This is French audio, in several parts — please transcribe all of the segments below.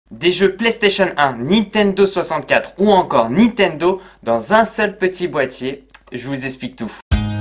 des jeux PlayStation 1, Nintendo 64 ou encore Nintendo dans un seul petit boîtier. Je vous explique tout.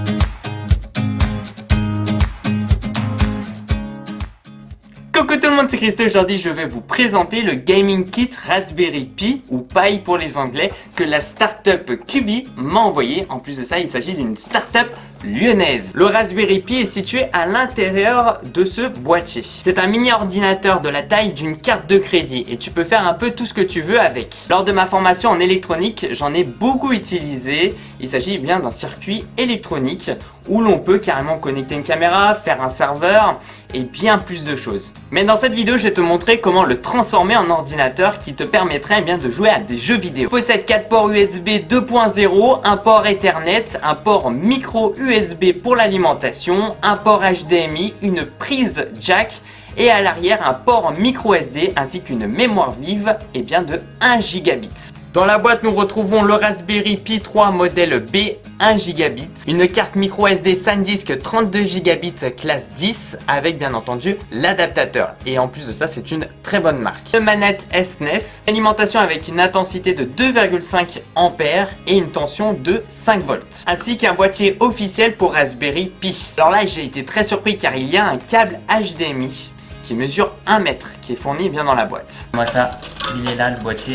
Coucou tout le monde, c'est Christo. Aujourd'hui je vais vous présenter le Gaming Kit Raspberry Pi ou Pi pour les anglais que la startup Cubi m'a envoyé. En plus de ça, il s'agit d'une startup lyonnaise. Le Raspberry Pi est situé à l'intérieur de ce boîtier. C'est un mini ordinateur de la taille d'une carte de crédit et tu peux faire un peu tout ce que tu veux avec. Lors de ma formation en électronique, j'en ai beaucoup utilisé. Il s'agit bien d'un circuit électronique où l'on peut carrément connecter une caméra, faire un serveur et bien plus de choses. Mais dans cette vidéo, je vais te montrer comment le transformer en ordinateur qui te permettrait bien de jouer à des jeux vidéo. Il possède 4 ports USB 2.0, un port Ethernet, un port micro USB pour l'alimentation, un port HDMI, une prise jack et à l'arrière un port micro SD ainsi qu'une mémoire vive et bien de 1 gigabit. Dans la boîte, nous retrouvons le Raspberry Pi 3 modèle B 1 gigabit, une carte micro SD SanDisk 32 gigabits classe 10 avec bien entendu l'adaptateur. Et en plus de ça, c'est une très bonne marque. Une manette SNES, alimentation avec une intensité de 2,5 ampères et une tension de 5 volts, ainsi qu'un boîtier officiel pour Raspberry Pi. Alors là, j'ai été très surpris car il y a un câble HDMI qui mesure 1 mètre qui est fourni bien dans la boîte. Moi ça, il est là le boîtier.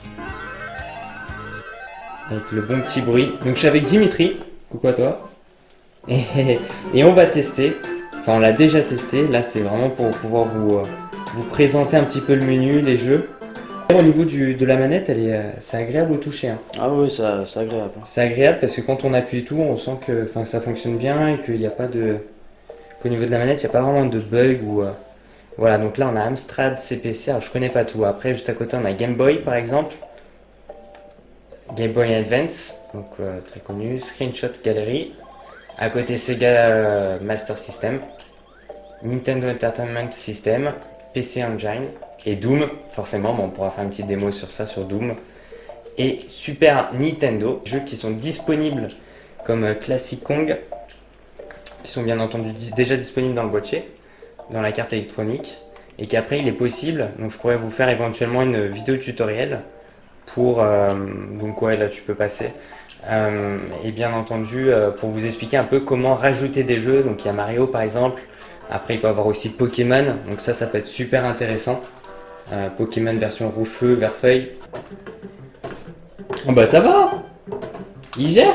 Avec le bon petit bruit. Donc je suis avec Dimitri. Coucou à toi. Et on va tester. Enfin on l'a déjà testé. Là c'est vraiment pour pouvoir vous présenter un petit peu le menu, les jeux. Au niveau de la manette, c'est agréable au toucher. Hein. Ah oui, c'est agréable. C'est agréable parce que quand on appuie tout, on sent que ça fonctionne bien et qu'il n'y a pas de... qu'au niveau de la manette, il n'y a pas vraiment de bug ou... Voilà, donc là on a Amstrad CPC, alors je connais pas tout. Après juste à côté on a Game Boy par exemple. Game Boy Advance, donc très connu, Screenshot Gallery, à côté Sega Master System, Nintendo Entertainment System, PC Engine et Doom, forcément, bon, on pourra faire une petite démo sur ça, sur Doom, et Super Nintendo, jeux qui sont disponibles comme Classic Kong, qui sont bien entendu déjà disponibles dans le boîtier, dans la carte électronique, et qu'après il est possible, donc je pourrais vous faire éventuellement une vidéo tutoriel pour donc ouais là tu peux passer et bien entendu pour vous expliquer un peu comment rajouter des jeux. Donc il y a Mario par exemple, après il peut y avoir aussi Pokémon, donc ça peut être super intéressant. Pokémon version rouge feu, vert feuille. Oh bah ça va, il gère.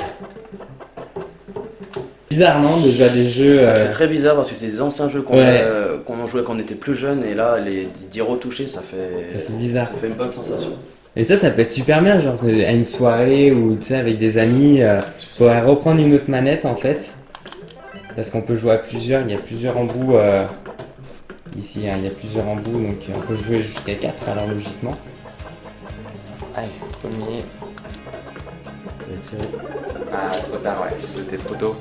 Bizarre non, de jouer à des jeux. Ça fait très bizarre parce que c'est des anciens jeux qu'on jouait quand on était plus jeune et là d'y retoucher ça fait bizarre. Ça fait une bonne sensation. Et ça peut être super bien, genre à une soirée ou tu sais avec des amis, faudrait reprendre une autre manette en fait, parce qu'on peut jouer à plusieurs, il y a plusieurs embouts ici, hein, il y a plusieurs embouts, donc on peut jouer jusqu'à 4 alors logiquement. Allez, premier. Ah, trop tard, ouais, j'ai sauté trop tôt.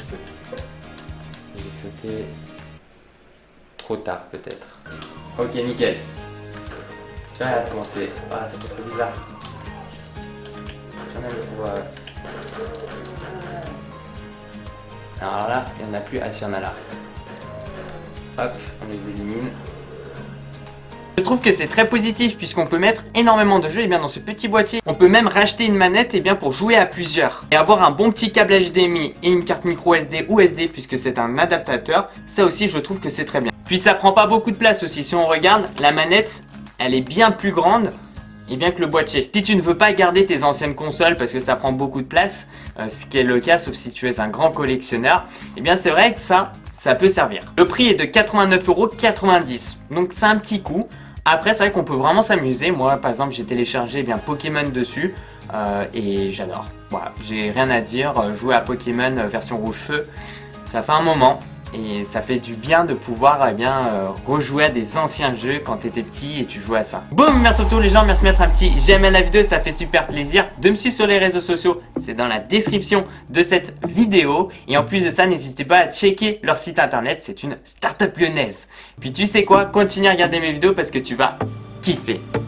J'ai sauté trop tard peut-être. Ok, nickel. Ah, comment c'est... Ah, ça fait trop bizarre. J'en ai pour... Alors là, il n'y en a plus. Ah, si, il y en a là. Hop, on les élimine. Je trouve que c'est très positif puisqu'on peut mettre énormément de jeux et bien dans ce petit boîtier. On peut même racheter une manette et bien pour jouer à plusieurs. Et avoir un bon petit câble HDMI et une carte micro SD ou SD puisque c'est un adaptateur. Ça aussi, je trouve que c'est très bien. Puis ça prend pas beaucoup de place aussi. Si on regarde, la manette... elle est bien plus grande et bien que le boîtier. Si tu ne veux pas garder tes anciennes consoles parce que ça prend beaucoup de place, ce qui est le cas sauf si tu es un grand collectionneur, et bien c'est vrai que ça peut servir. Le prix est de 89,90 €, donc c'est un petit coup. Après c'est vrai qu'on peut vraiment s'amuser. Moi par exemple j'ai téléchargé bien Pokémon dessus et j'adore. Voilà, j'ai rien à dire, jouer à Pokémon version rouge feu, ça fait un moment. Et ça fait du bien de pouvoir rejouer à des anciens jeux quand tu étais petit et tu jouais à ça. Boum, merci à tous les gens, merci de mettre un petit j'aime à la vidéo, ça fait super plaisir. De me suivre sur les réseaux sociaux, c'est dans la description de cette vidéo. Et en plus de ça, n'hésitez pas à checker leur site internet, c'est une startup lyonnaise. Puis tu sais quoi, continue à regarder mes vidéos parce que tu vas kiffer.